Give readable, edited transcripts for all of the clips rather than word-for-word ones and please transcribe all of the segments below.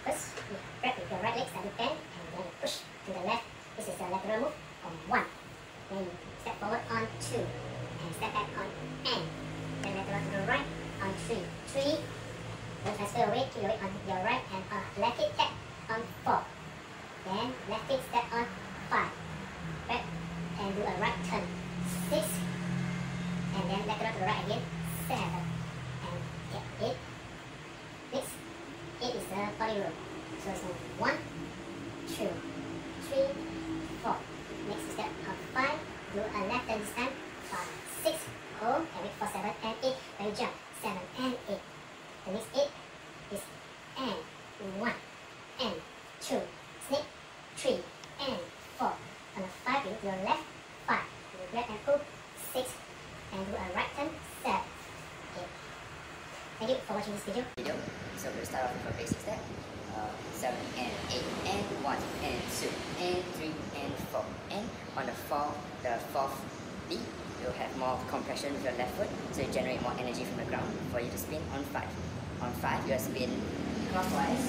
First, you grab with your right leg, start to bend, and then you push to the left. This is the lateral move on 1. Then you step forward on 2, and step back on N. Then lateral to the right on 3. 3. Don't transfer your weight, keep your weight on your right, and left hip tap on 4. Then left hip step on 5. Back and do a right turn. 6. And then lateral to the right again. 7. And get 8. Next, 8 is the body roll. So it's 1, 2, 3, 4. Next step on 5. Do a left turn this time. 6. Hold and wait for 7 and 8. Then you jump. 7 and 8. The next 8 is and 1 and 2. Snake. 3 and 4. On the 5, you look to your left. 5. You grab and pull. 6. And do a right turn. 7. 8. Thank you for watching this video. So we'll start off with a basic step. 7 and 8 and 1 and 2 and 3 and 4. And on the 4th beat, you'll have more compression with your left foot, so you generate more energy from the ground for you to spin on 5. On 5, you'll spin clockwise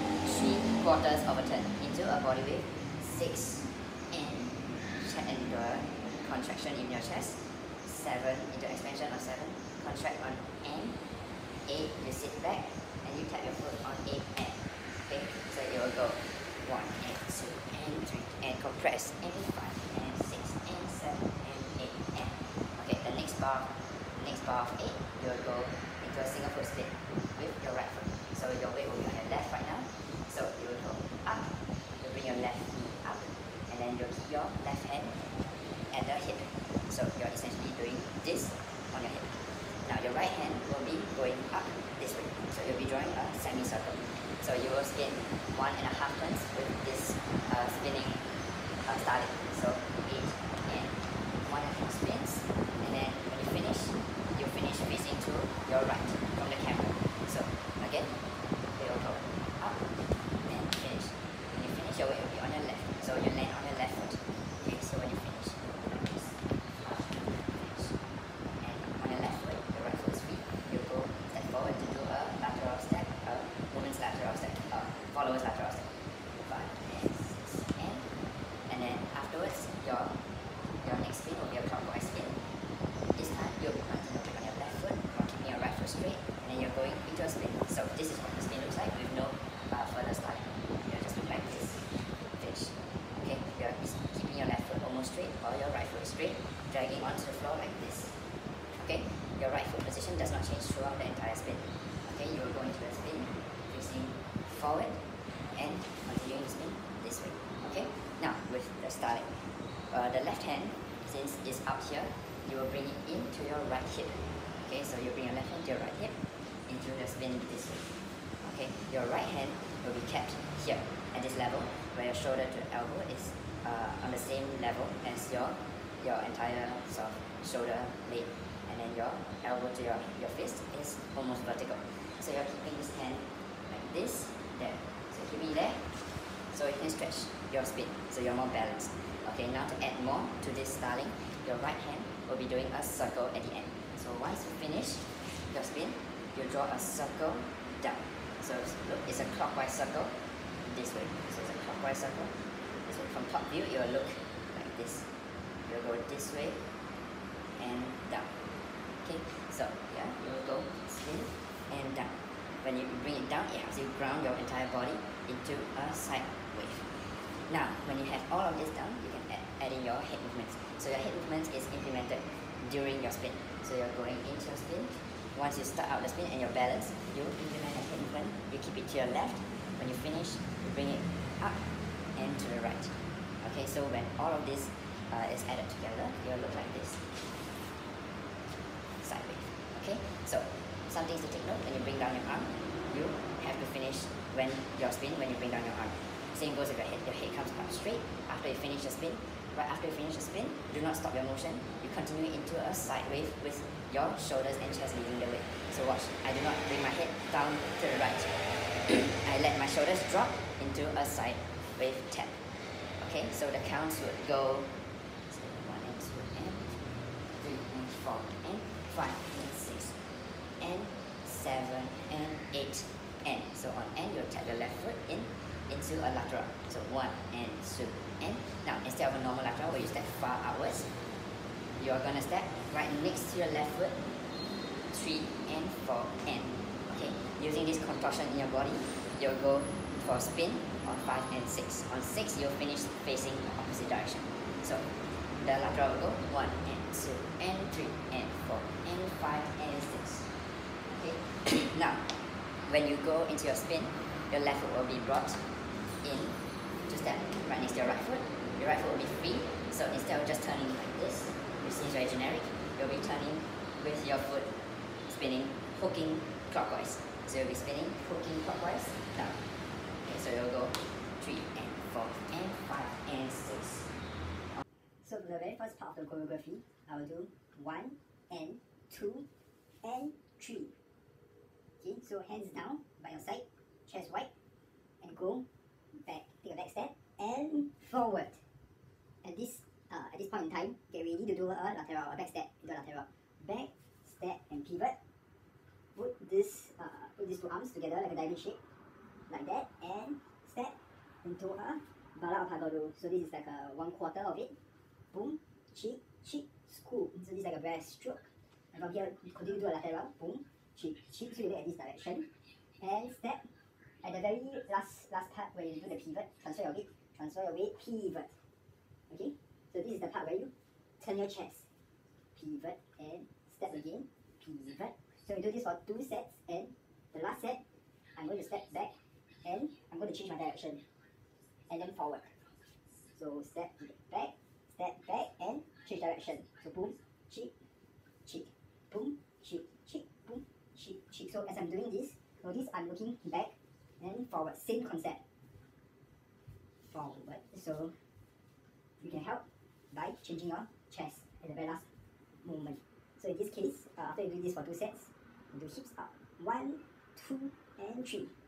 3/4 of a turn into a body wave. 6 and the contraction in your chest. 7 into expansion of 7. Contract on N. 8, you sit back and you tap your foot on 8 and. Okay, so you will go 1 and 2 and 3 and compress and 5 and 6 and 7 and 8 and. Okay, the next bar of 8, you will go into a single foot spin with your right foot. So your weight will be on your left right now. So you will go up, you bring your left knee up, and then you'll keep your left hand at the hip. So you're essentially doing this on your hip. Now your right hand will be going up this way. So you'll be drawing a semicircle. So you will spin 1.5 turns with this spinning starting. So 8 and 1.5 spins. And then when you finish facing to your right from the camera. So again, it will go up and finish. When you finish, your weight will be on your left. So you land on your left foot. Okay, so when you finish, like this, finish. And on your left foot, your right foot is free. You go step forward to do a lateral step, woman's lateral step, follower's lateral step. 5 and 6 and then afterwards, your next spin will be a clockwise spin. This time you'll be continuing on your left foot while keeping your right foot straight, and then you're going into a spin. So this is what the spin looks like with no further starting. You'll just look like this. Finish. Okay, you're keeping your left foot almost straight while your right foot is straight, dragging onto the floor like this. Okay, your right foot position does not change throughout the entire spin. Okay, you will go into a spin facing forward and continuing to spin this way. Okay, now with the starting, the left hand, since it's up here, you will bring it into your right hip. Okay, so you bring your left hand to your right hip into the spin this way. Okay, your right hand will be kept here at this level where your shoulder to elbow is on the same level as your entire sort of shoulder blade, and then your elbow to your fist is almost vertical. So you're keeping this hand like this, there. So keep it there, so you can stretch your spin, so you're more balanced. Okay, now to add more to this styling, your right hand will be doing a circle at the end. So once you finish your spin, you draw a circle down. So look, it's a clockwise circle this way. So it's a clockwise circle this way. From top view, it will look like this. You'll go this way and down. Okay, so yeah, you will go spin and down. When you bring it down, it helps you ground your entire body into a side wave. Now, when you have all of this done, you can add in your head movements. So your head movements is implemented during your spin. So you're going into your spin. Once you start out the spin and you're balanced, you implement a head movement. You keep it to your left. When you finish, you bring it up and to the right. Okay, so when all of this is added together, you'll look like this. Side wave. Okay, so some things to take note: when you bring down your arm, you have to finish when you bring down your arm. Same goes with your head. Your head comes up straight after you finish the spin. Right after you finish the spin, do not stop your motion. You continue into a side wave with your shoulders and chest leading the way. So watch, I do not bring my head down to the right. I let my shoulders drop into a side wave tap. Okay, so the counts would go 1 and 2 and 3 and 4 and 5 and 6 and 7 and 8 and. So on N, you'll tap your left foot into a lateral. So 1 and 2 and. Now instead of a normal lateral where you step far outwards, you're gonna step right next to your left foot, 3 and 4 and. Okay, using this contortion in your body, you'll go for a spin on 5 and 6. On 6, you'll finish facing the opposite direction. So the lateral will go 1 and 2 and 3 and 4 and 5 and 6. Okay. Now, when you go into your spin, your left foot will be brought in to step right next to your right foot. Your right foot will be free. So instead of just turning like this, which seems very generic, you'll be turning with your foot spinning, hooking clockwise. So you'll be spinning, hooking clockwise, down. Okay, so you'll go 3 and 4 and 5 and 6. So the very first part of the choreography, I will do 1 and 2 and 3. Okay, so hands down by your side, chest wide, and go back, take a back step, and forward. At this point in time, get ready to do a lateral, a back step into a lateral. Back, step, and pivot. Put these two arms together like a diamond shape, like that, and step into a bala or pagado. So this is like a 1/4 of it. Boom, cheek, cheek, scoop. So this is like a breaststroke. And from here, continue to do a lateral. Boom, cheek, cheek. So you look at this direction. And step. At the very last part where you do the pivot, transfer your weight, pivot. Okay? So this is the part where you turn your chest. Pivot and step again. Pivot. So we do this for 2 sets, and the last set, I'm going to step back and I'm going to change my direction. And then forward. So step back, and change direction. So boom, cheek, cheek, boom, cheek, cheek, boom, cheek, cheek. So as I'm doing this, notice I'm looking back and forward. Same concept. Forward. So you can help by changing your chest at the very last moment. So in this case, after you do this for 2 sets, you do hips up. 1, 2, and 3.